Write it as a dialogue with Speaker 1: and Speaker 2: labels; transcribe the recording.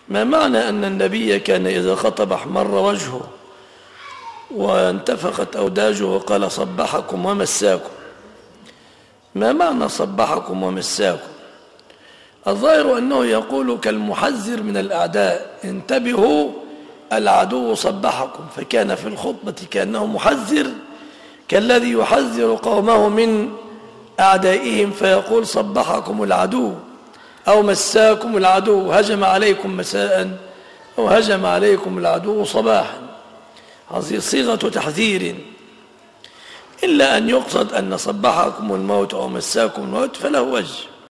Speaker 1: ما معنى أن النبي كان إذا خطب احمر وجهه وانتفخت أوداجه وقال صبحكم ومساكم؟ ما معنى صبحكم ومساكم؟ الظاهر أنه يقول كالمحذر من الأعداء: انتبهوا العدو صبحكم، فكان في الخطبة كأنه محذر كالذي يحذر قومه من أعدائهم، فيقول صبحكم العدو أو مساكم العدو، هجم عليكم مساء أو هجم عليكم العدو صباحا. هذه صيغة تحذير، إلا أن يقصد أن صبحكم الموت أو مساكم الموت فله وجه.